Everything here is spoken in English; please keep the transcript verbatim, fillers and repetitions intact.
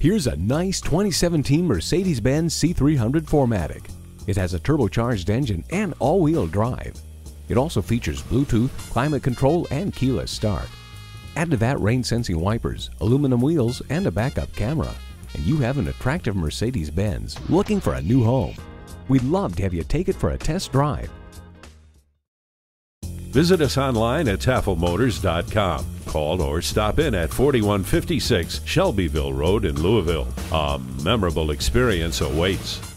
Here's a nice twenty seventeen Mercedes-Benz C three hundred four matic. It has a turbocharged engine and all-wheel drive. It also features Bluetooth, climate control, and keyless start. Add to that rain-sensing wipers, aluminum wheels, and a backup camera, and you have an attractive Mercedes-Benz looking for a new home. We'd love to have you take it for a test drive. Visit us online at tafel motors dot com. Call or stop in at forty-one fifty-six Shelbyville Road in Louisville. A memorable experience awaits.